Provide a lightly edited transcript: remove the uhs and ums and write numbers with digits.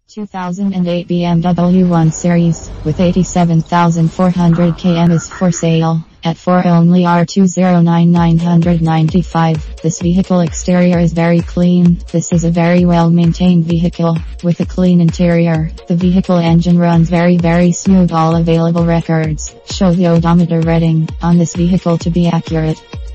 2008 BMW 1 Series with 87,400 km is for sale at for only R209,995. This vehicle exterior is very clean. This is a very well maintained vehicle with a clean interior. The vehicle engine runs very smooth. All available records show the odometer reading on this vehicle to be accurate.